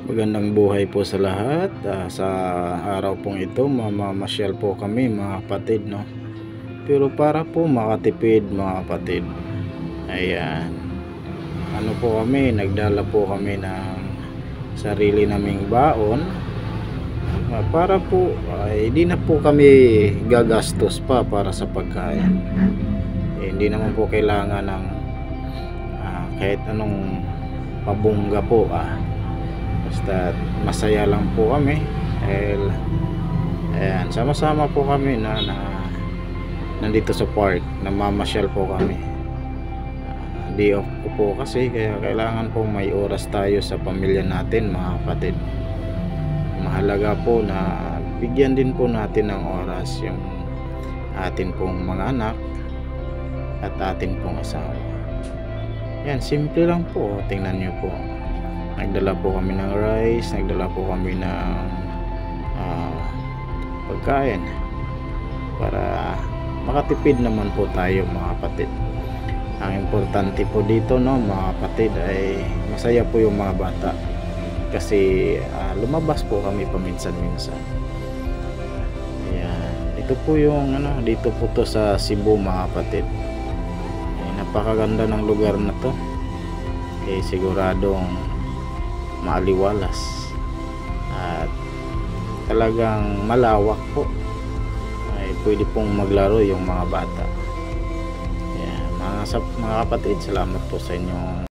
Magandang buhay po sa lahat. Sa araw pong ito, mamamasyal po kami mga kapatid, no? Pero para po makatipid mga kapatid, ayan, ano po kami, nagdala po kami ng sarili naming baon, para po ay hindi na po kami gagastos pa para sa pagkain. Hindi naman po kailangan ng kahit anong pabongga po, basta masaya lang po kami. Ayan, sama-sama po kami na nandito sa park, namamasyal po kami. Day off ko po kasi, kaya kailangan po may oras tayo sa pamilya natin mga kapatid. Mahalaga po na bigyan din po natin ng oras yung atin pong mga anak at atin pong asawa. Yan, simple lang po. Tingnan nyo po, nagdala po kami ng rice, nagdala po kami ng pagkain para makatipid naman po tayo mga kapatid. Ang importante po dito, no, mga kapatid, ay masaya po yung mga bata kasi lumabas po kami paminsan-minsan. Ayan, ito po yung dito po to sa Cebu mga kapatid. Napakaganda ng lugar na to, siguradong maaliwalas at talagang malawak po, ay pwede pong maglaro yung mga bata. Ayan, mga kapatid, salamat po sa inyong